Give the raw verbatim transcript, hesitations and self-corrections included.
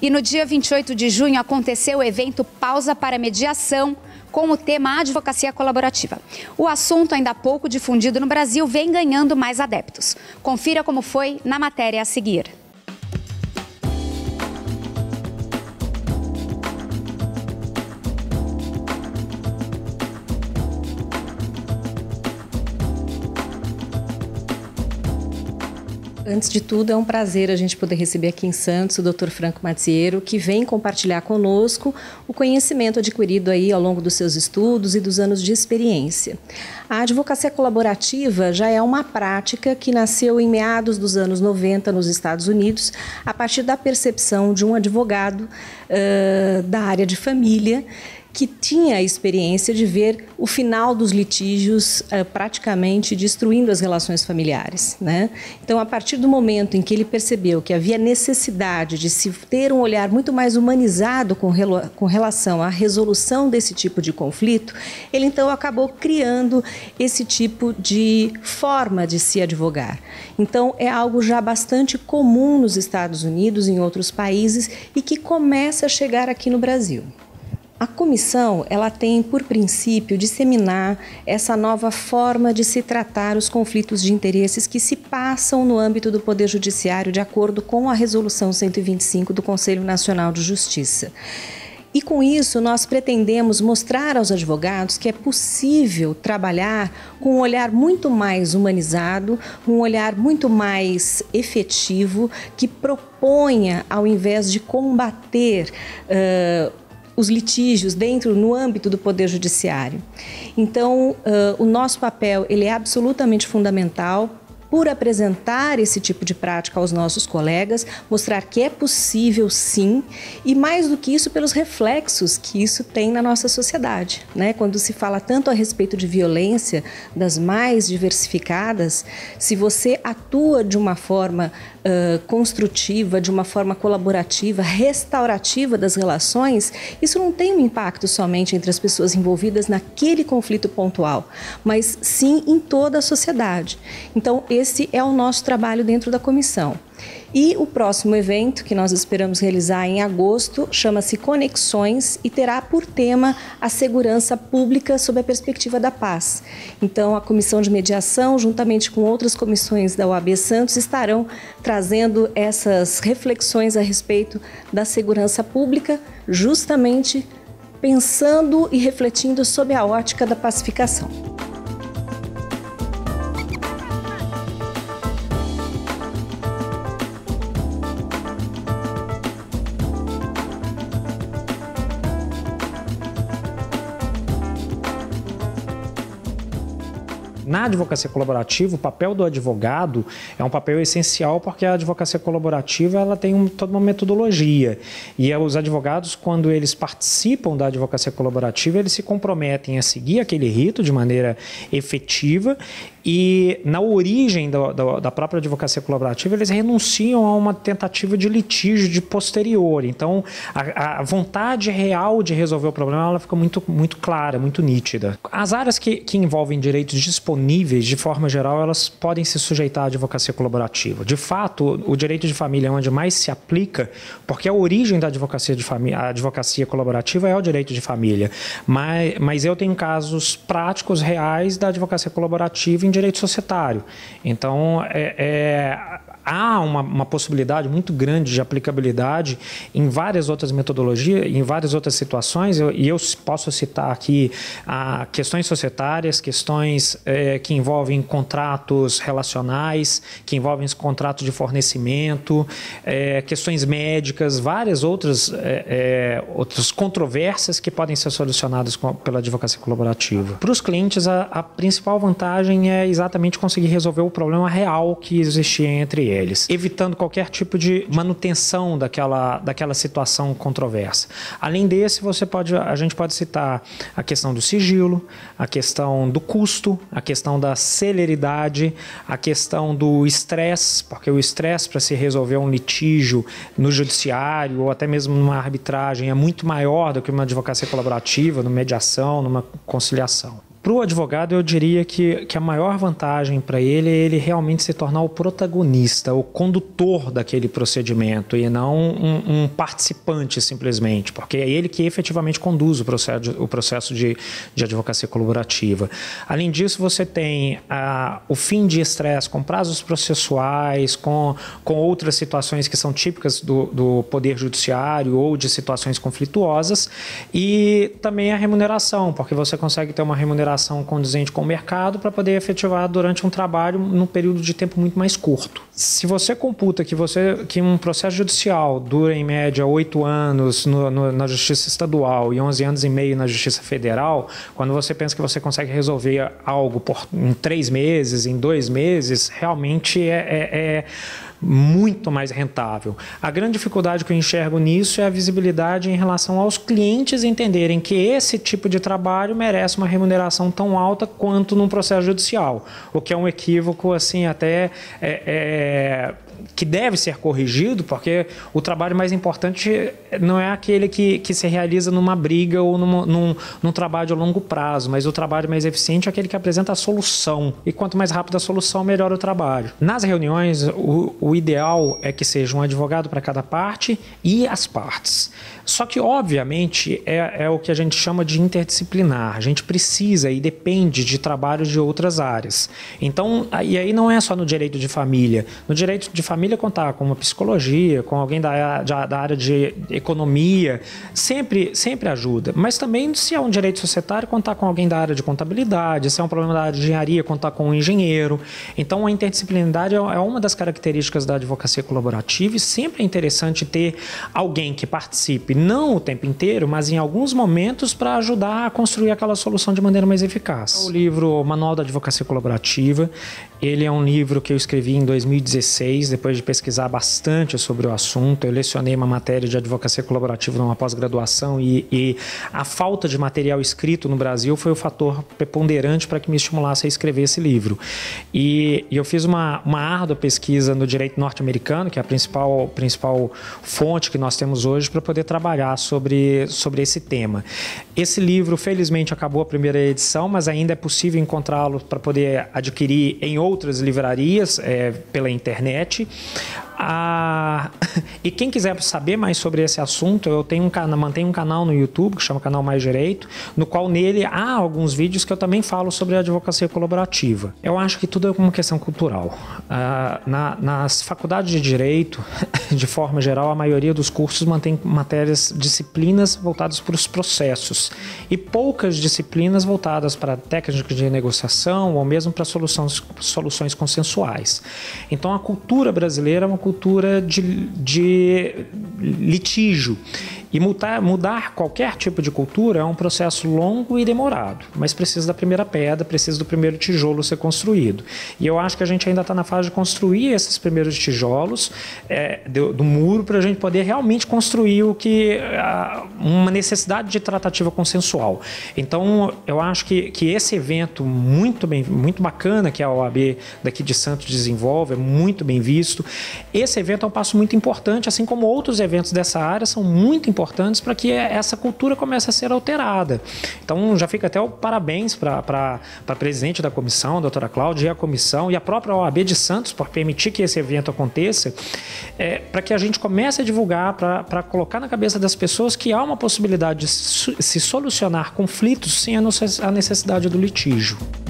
E no dia vinte e oito de junho aconteceu o evento Pausa para Mediação, com o tema Advocacia Colaborativa. O assunto, ainda pouco difundido no Brasil, vem ganhando mais adeptos. Confira como foi na matéria a seguir. Antes de tudo, é um prazer a gente poder receber aqui em Santos o doutor Franco Mazziero, que vem compartilhar conosco o conhecimento adquirido aí ao longo dos seus estudos e dos anos de experiência. A advocacia colaborativa já é uma prática que nasceu em meados dos anos noventa nos Estados Unidos, a partir da percepção de um advogado uh, da área de família, que tinha a experiência de ver o final dos litígios uh, praticamente destruindo as relações familiares, né? Então, a partir do momento em que ele percebeu que havia necessidade de se ter um olhar muito mais humanizado com, relo com relação à resolução desse tipo de conflito, ele então acabou criando esse tipo de forma de se advogar. Então, é algo já bastante comum nos Estados Unidos e em outros países e que começa a chegar aqui no Brasil. A comissão, ela tem por princípio disseminar essa nova forma de se tratar os conflitos de interesses que se passam no âmbito do Poder Judiciário de acordo com a Resolução cento e vinte e cinco do Conselho Nacional de Justiça. E com isso nós pretendemos mostrar aos advogados que é possível trabalhar com um olhar muito mais humanizado, um olhar muito mais efetivo, que proponha, ao invés de combater uh, os litígios dentro, no âmbito do Poder Judiciário. Então, uh, o nosso papel ele é absolutamente fundamental por apresentar esse tipo de prática aos nossos colegas, mostrar que é possível sim, e mais do que isso, pelos reflexos que isso tem na nossa sociedade, né? Quando se fala tanto a respeito de violência, das mais diversificadas, se você atua de uma forma uh, construtiva, de uma forma colaborativa, restaurativa das relações, isso não tem um impacto somente entre as pessoas envolvidas naquele conflito pontual, mas sim em toda a sociedade. Então, esse é o nosso trabalho dentro da comissão. E o próximo evento, que nós esperamos realizar em agosto, chama-se Conexões e terá por tema a segurança pública sob a perspectiva da paz. Então, a Comissão de Mediação, juntamente com outras comissões da O A B Santos, estarão trazendo essas reflexões a respeito da segurança pública, justamente pensando e refletindo sob a ótica da pacificação. Na advocacia colaborativa, o papel do advogado é um papel essencial, porque a advocacia colaborativa ela tem um, toda uma metodologia. E os advogados, quando eles participam da advocacia colaborativa, eles se comprometem a seguir aquele rito de maneira efetiva. E na origem da, da, da própria advocacia colaborativa, eles renunciam a uma tentativa de litígio de posterior. Então, a, a vontade real de resolver o problema ela fica muito, muito clara, muito nítida. As áreas que, que envolvem direitos disponíveis, de forma geral, elas podem se sujeitar à advocacia colaborativa. De fato, o direito de família é onde mais se aplica, porque a origem da advocacia, de família, a advocacia colaborativa é o direito de família. Mas, mas eu tenho casos práticos, reais, da advocacia colaborativa em direito societário. Então, é, é, há uma, uma possibilidade muito grande de aplicabilidade em várias outras metodologias, em várias outras situações, eu, e eu posso citar aqui ah, questões societárias, questões é, que envolvem contratos relacionais, que envolvem contratos de fornecimento, é, questões médicas, várias outras, é, é, outras controvérsias que podem ser solucionadas com, pela advocacia colaborativa. Para os clientes, a, a principal vantagem é exatamente conseguir resolver o problema real que existia entre eles, evitando qualquer tipo de manutenção daquela, daquela situação controversa. Além desse, você pode, a gente pode citar a questão do sigilo, a questão do custo, a questão da celeridade, a questão do estresse, porque o estresse para se resolver um litígio no judiciário ou até mesmo numa arbitragem é muito maior do que uma advocacia colaborativa, numa mediação, numa conciliação. Para o advogado, eu diria que, que a maior vantagem para ele é ele realmente se tornar o protagonista, o condutor daquele procedimento e não um, um participante simplesmente, porque é ele que efetivamente conduz o processo, o processo de, de advocacia colaborativa. Além disso, você tem ah, o fim de estresse com prazos processuais, com, com outras situações que são típicas do, do Poder Judiciário ou de situações conflituosas, e também a remuneração, porque você consegue ter uma remuneração condizente com o mercado para poder efetivar durante um trabalho num período de tempo muito mais curto. Se você computa que, você, que um processo judicial dura em média oito anos no, no, na Justiça Estadual e onze anos e meio na Justiça Federal, quando você pensa que você consegue resolver algo por, em três meses, em dois meses, realmente é, é, é muito mais rentável. A grande dificuldade que eu enxergo nisso é a visibilidade em relação aos clientes entenderem que esse tipo de trabalho merece uma remuneração tão alta quanto num processo judicial, o que é um equívoco assim até é, é, que deve ser corrigido, porque o trabalho mais importante não é aquele que, que se realiza numa briga ou numa, num, num trabalho a longo prazo, mas o trabalho mais eficiente é aquele que apresenta a solução, e quanto mais rápida a solução, melhor o trabalho. Nas reuniões, o, o ideal é que seja um advogado para cada parte e as partes. Só que, obviamente, é, é o que a gente chama de interdisciplinar. A gente precisa e depende de trabalhos de outras áreas. Então, e aí não é só no direito de família. No direito de família, contar com uma psicologia, com alguém da, da, da área de economia, sempre, sempre ajuda. Mas também, se é um direito societário, contar com alguém da área de contabilidade, se é um problema da área de engenharia, contar com um engenheiro. Então, a interdisciplinaridade é uma das características da advocacia colaborativa, e sempre é interessante ter alguém que participe, não o tempo inteiro, mas em alguns momentos, para ajudar a construir aquela solução de maneira mais eficaz. O livro Manual da Advocacia Colaborativa, ele é um livro que eu escrevi em dois mil e dezesseis, depois de pesquisar bastante sobre o assunto. Eu lecionei uma matéria de advocacia colaborativa numa pós-graduação, e, e a falta de material escrito no Brasil foi o fator preponderante para que me estimulasse a escrever esse livro. E, e eu fiz uma, uma árdua pesquisa no direito norte-americano, que é a principal, principal fonte que nós temos hoje para poder trabalhar sobre, sobre esse tema. Esse livro, felizmente, acabou a primeira edição, mas ainda é possível encontrá-lo para poder adquirir em outras livrarias, é, pela internet. Ah, e quem quiser saber mais sobre esse assunto, eu tenho um canal, mantenho um canal no YouTube que chama Canal Mais Direito, no qual nele há alguns vídeos que eu também falo sobre a advocacia colaborativa. Eu acho que tudo é uma questão cultural. Ah, na, nas faculdades de Direito, de forma geral, a maioria dos cursos mantém matérias, disciplinas voltadas para os processos, e poucas disciplinas voltadas para técnicas de negociação ou mesmo para soluções, soluções consensuais. Então, a cultura brasileira é uma cultura de, de litígio. E mudar, mudar qualquer tipo de cultura é um processo longo e demorado, mas precisa da primeira pedra, precisa do primeiro tijolo ser construído. E eu acho que a gente ainda está na fase de construir esses primeiros tijolos é, do, do muro, para a gente poder realmente construir o que, a, uma necessidade de tratativa consensual. Então, eu acho que, que esse evento muito, bem, muito bacana que a O A B daqui de Santos desenvolve, é muito bem visto. Esse evento é um passo muito importante, assim como outros eventos dessa área são muito importantes importantes para que essa cultura comece a ser alterada. Então, já fica até o parabéns para a presidente da comissão, a doutora Cláudia, e a comissão, e a própria O A B de Santos, por permitir que esse evento aconteça, é, para que a gente comece a divulgar, para colocar na cabeça das pessoas que há uma possibilidade de se solucionar conflitos sem a necessidade do litígio.